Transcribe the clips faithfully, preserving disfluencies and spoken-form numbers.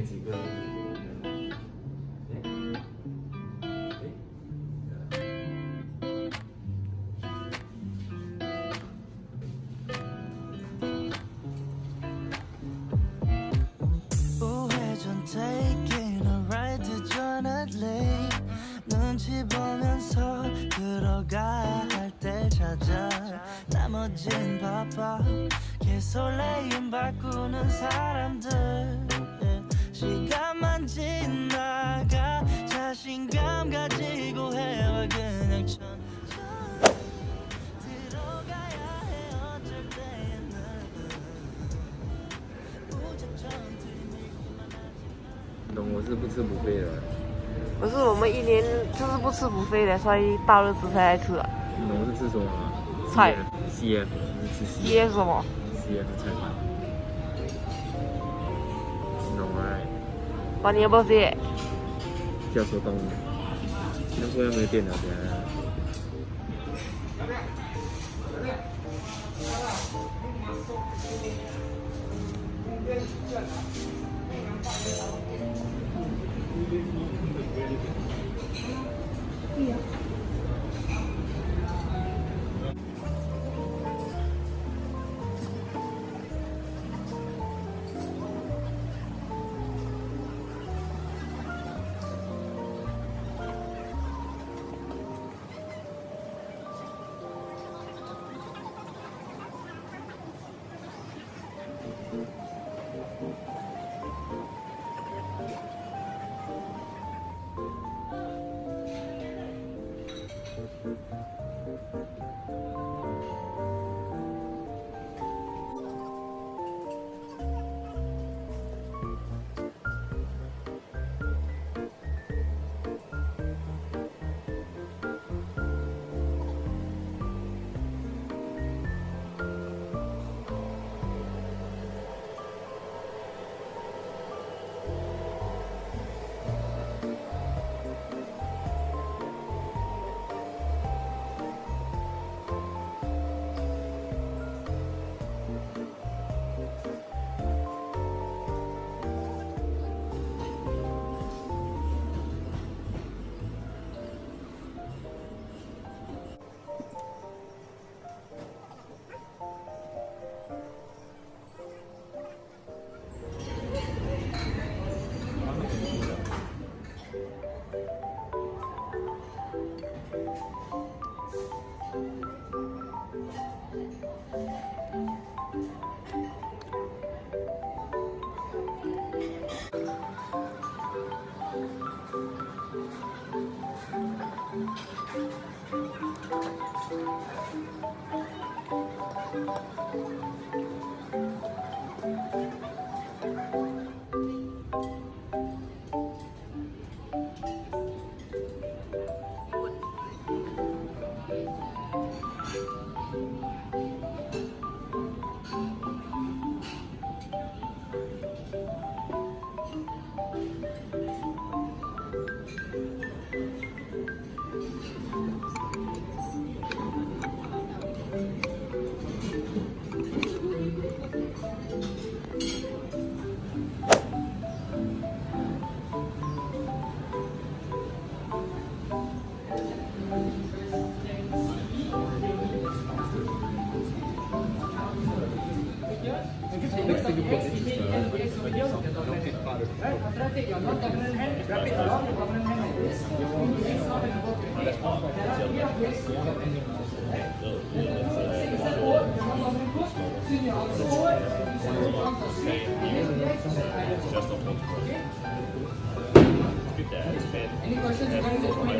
几个？ 나머진 바빠 개설레임 바꾸는 사람들 시간만 지나가 자신감 가지고 해와 그냥 천천히 들어가야 해 어쩔 때에는 무작정 들이밀기만 하지만 懂我是不吃不费的。 不是，我们一年就是不吃不费的，所以到日子才来吃啊。 懂我是吃什么吗？ 菜 C F 是吃 C F 什么 ？C F 菜饭。懂啊？ 把你要不要费？ 叫手动的，那不然没电了，等下。 Any questions regarding this point?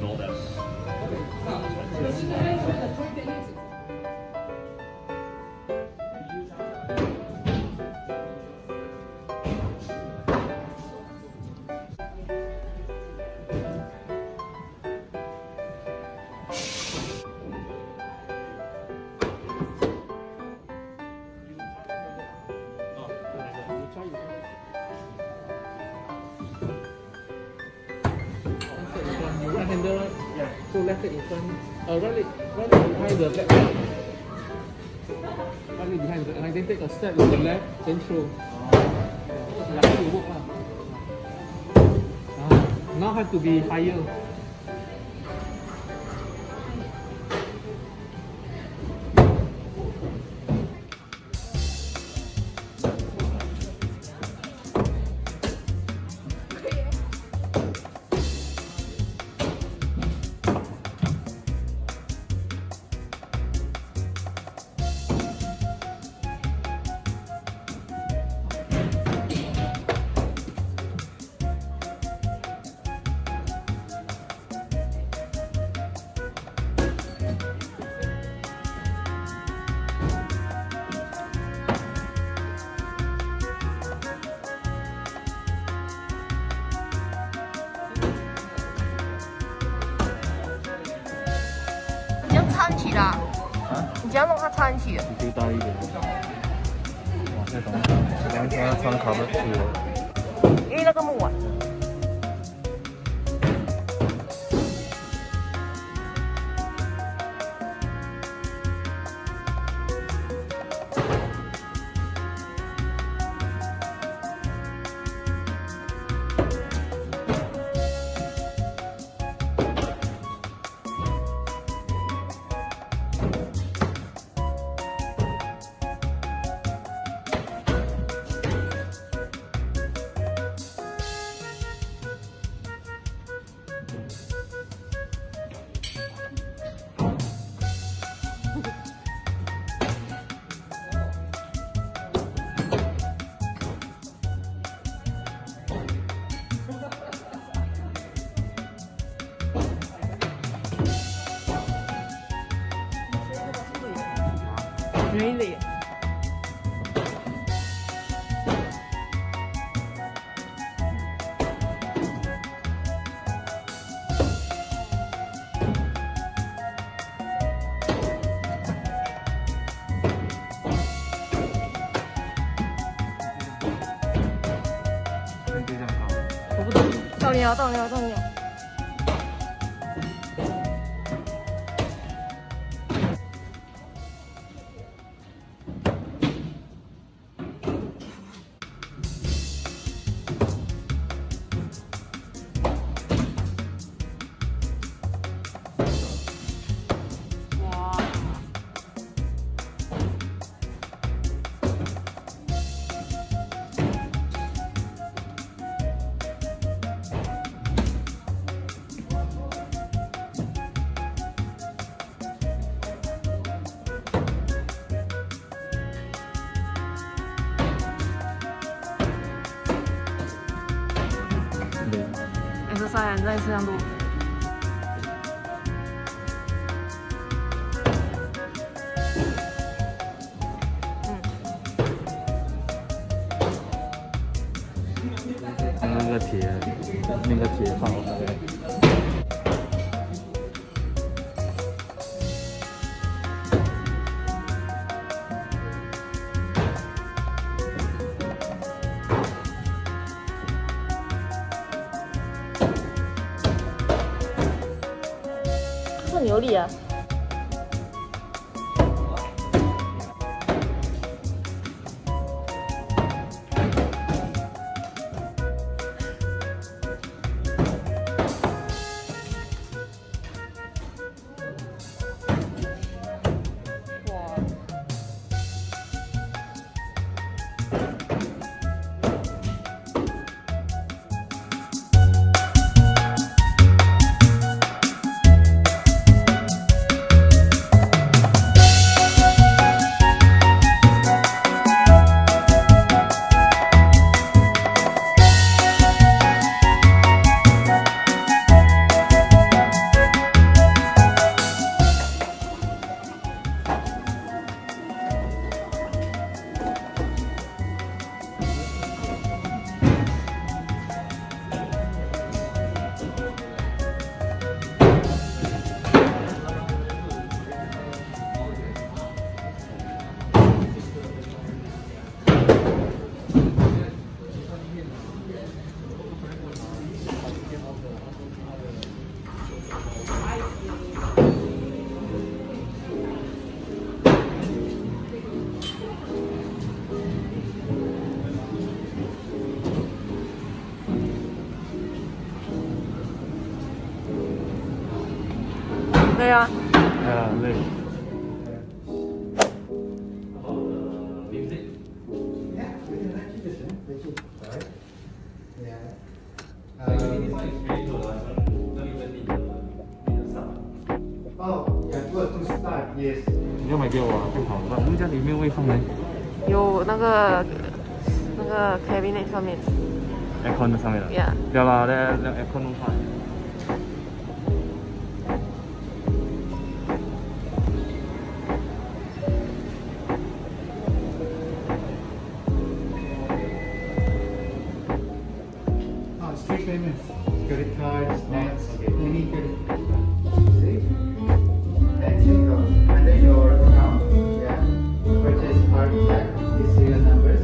Handle, yeah. So left leg in front, uh, right leg, right leg behind the back leg. Right leg behind the, and then take a step with the left, then throw. Lucky you work lah. Ah, now have to be higher. 啊？你这样弄它插进去。 你可以大一点。哇，这东西，两天要穿卡的去了。 因为那个木啊。Really? 我不懂，到你了，到你了，到你了。exercise 你在摄像度。嗯。 那个铁，那个铁放好了。 很有力啊！ 累啊。 哎呀，累。你要买给我啊，更好。我们家里面会放没？ 有那个那个 cabinet 上面。 aircon 上面的。 Yeah。 不要啦，那那 aircon 弄坏。 Oh, street payments, credit cards, nets, any credit. See? And take those under your account. Yeah. Purchase card back. These serial numbers.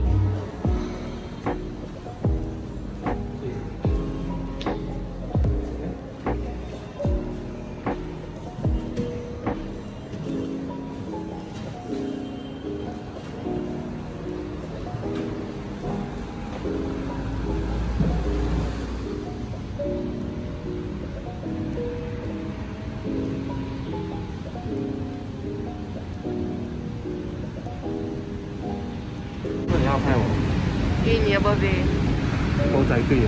那你要拍我？ 因为你的 birthday。 狗仔队啊！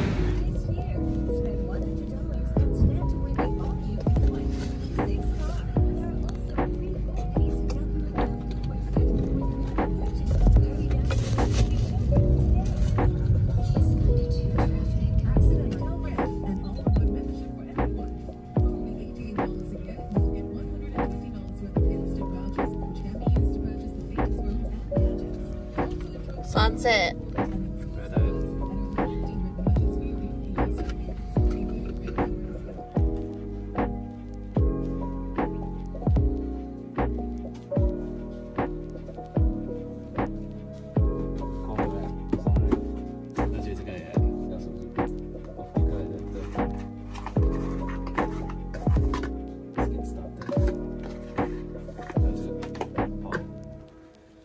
Sunset。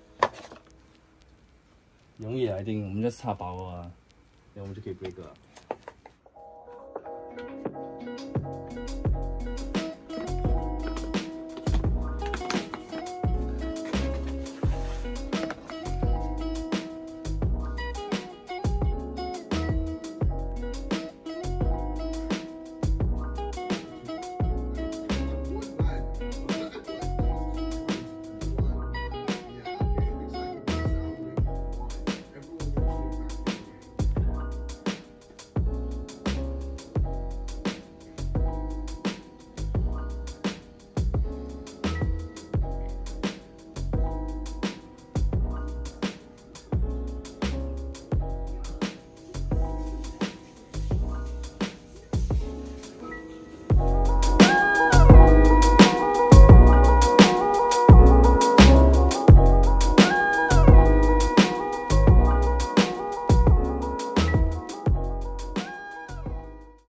容易来定，我们就差把握啊，然后我们就可以 break 了。